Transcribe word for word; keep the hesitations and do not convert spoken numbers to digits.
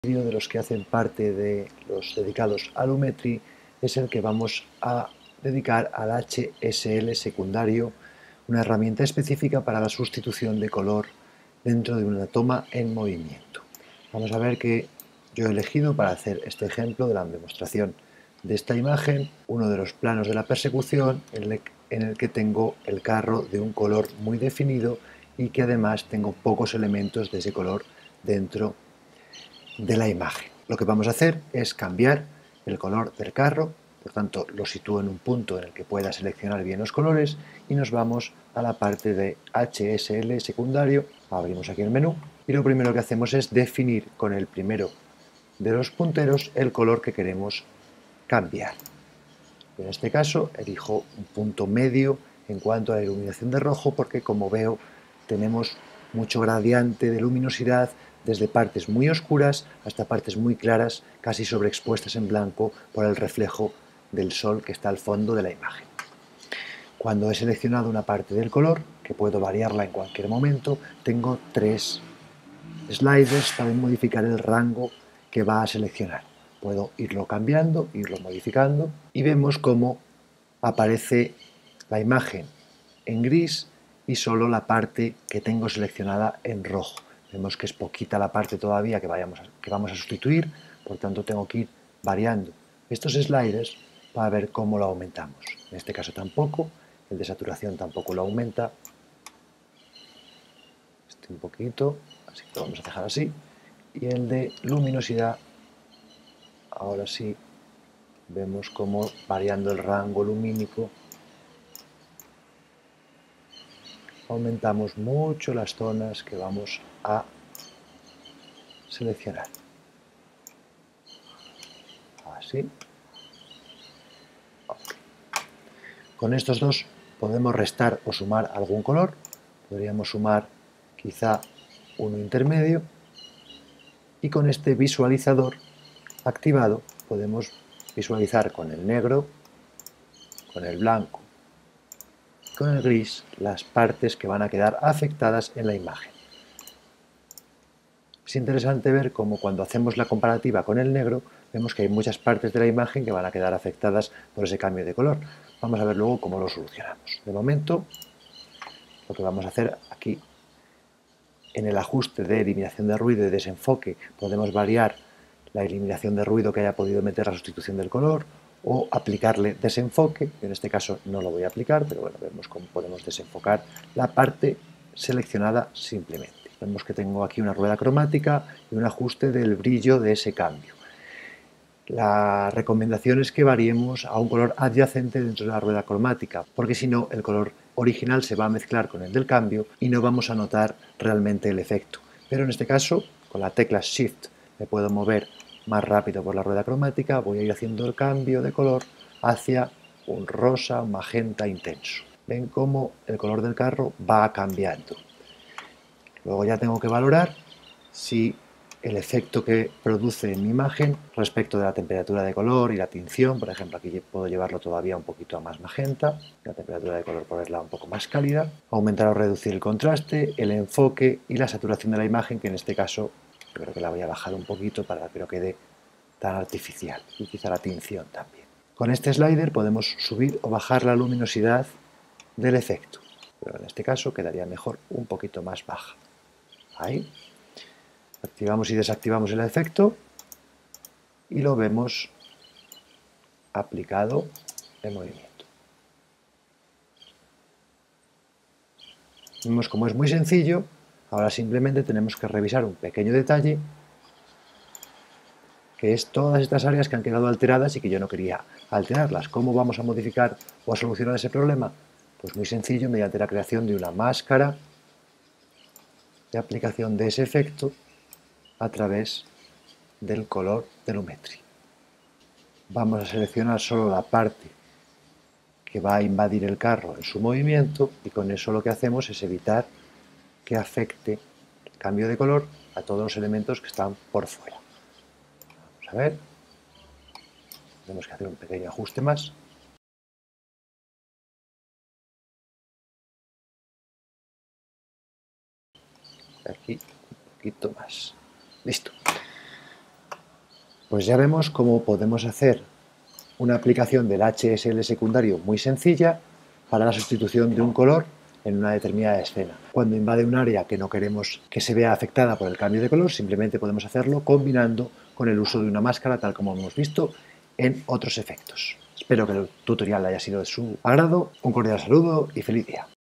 vídeo de los que hacen parte de los dedicados a Lumetri es el que vamos a dedicar al H S L secundario, una herramienta específica para la sustitución de color dentro de una toma en movimiento. Vamos a ver que yo he elegido para hacer este ejemplo de la demostración de esta imagen uno de los planos de la persecución en el que tengo el carro de un color muy definido y que además tengo pocos elementos de ese color dentro de la imagen. Lo que vamos a hacer es cambiar el color del carro, por tanto lo sitúo en un punto en el que pueda seleccionar bien los colores y nos vamos a la parte de H S L secundario, abrimos aquí el menú y lo primero que hacemos es definir con el primero de los punteros el color que queremos cambiar. En este caso elijo un punto medio en cuanto a la iluminación de rojo porque, como veo, tenemos mucho gradiente de luminosidad desde partes muy oscuras hasta partes muy claras, casi sobreexpuestas en blanco por el reflejo del sol que está al fondo de la imagen. Cuando he seleccionado una parte del color, que puedo variarla en cualquier momento, tengo tres sliders para modificar el rango que va a seleccionar. Puedo irlo cambiando, irlo modificando y vemos cómo aparece la imagen en gris y solo la parte que tengo seleccionada en rojo. Vemos que es poquita la parte todavía que, vayamos a, que vamos a sustituir, por tanto tengo que ir variando estos sliders para ver cómo lo aumentamos. En este caso tampoco, el de saturación tampoco lo aumenta. Este un poquito, así que lo vamos a dejar así. Y el de luminosidad, ahora sí, vemos cómo variando el rango lumínico aumentamos mucho las zonas que vamos a seleccionar. Así. Okay. Con estos dos podemos restar o sumar algún color. Podríamos sumar quizá uno intermedio. Y con este visualizador activado podemos visualizar con el negro, con el blanco, con el gris, las partes que van a quedar afectadas en la imagen. Es interesante ver cómo cuando hacemos la comparativa con el negro, vemos que hay muchas partes de la imagen que van a quedar afectadas por ese cambio de color. Vamos a ver luego cómo lo solucionamos. De momento, lo que vamos a hacer aquí, en el ajuste de eliminación de ruido y desenfoque, podemos variar la eliminación de ruido que haya podido meter la sustitución del color, o aplicarle desenfoque. En este caso no lo voy a aplicar, pero bueno, vemos cómo podemos desenfocar la parte seleccionada simplemente. Vemos que tengo aquí una rueda cromática y un ajuste del brillo de ese cambio. La recomendación es que variemos a un color adyacente dentro de la rueda cromática, porque si no, el color original se va a mezclar con el del cambio y no vamos a notar realmente el efecto. Pero en este caso, con la tecla Shift me puedo mover más rápido por la rueda cromática, voy a ir haciendo el cambio de color hacia un rosa, un magenta intenso. Ven cómo el color del carro va cambiando. Luego ya tengo que valorar si el efecto que produce en mi imagen respecto de la temperatura de color y la tinción. Por ejemplo, aquí puedo llevarlo todavía un poquito a más magenta, la temperatura de color ponerla un poco más cálida, aumentar o reducir el contraste, el enfoque y la saturación de la imagen, que en este caso yo creo que la voy a bajar un poquito para que no quede tan artificial, y quizá la tinción también. Con este slider podemos subir o bajar la luminosidad del efecto, pero en este caso quedaría mejor un poquito más baja. Ahí. Activamos y desactivamos el efecto y lo vemos aplicado en movimiento. Vemos como es muy sencillo. Ahora simplemente tenemos que revisar un pequeño detalle, que es todas estas áreas que han quedado alteradas y que yo no quería alterarlas. ¿Cómo vamos a modificar o a solucionar ese problema? Pues muy sencillo, mediante la creación de una máscara de aplicación de ese efecto a través del color de Lumetri. Vamos a seleccionar solo la parte que va a invadir el carro en su movimiento, y con eso lo que hacemos es evitar que afecte el cambio de color a todos los elementos que están por fuera. Vamos a ver. Tenemos que hacer un pequeño ajuste más. Aquí un poquito más. Listo. Pues ya vemos cómo podemos hacer una aplicación del H S L secundario muy sencilla para la sustitución de un color en una determinada escena. Cuando invade un área que no queremos que se vea afectada por el cambio de color, simplemente podemos hacerlo combinando con el uso de una máscara, tal como hemos visto en otros efectos. Espero que el tutorial haya sido de su agrado. Un cordial saludo y feliz día.